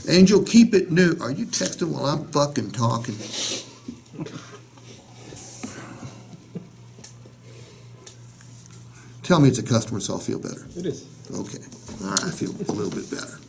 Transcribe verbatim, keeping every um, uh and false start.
Angel, keep it new. Are you texting while I'm fucking talking? Tell me it's a customer, so I'll feel better. It is. Okay. All right, I feel a little bit better.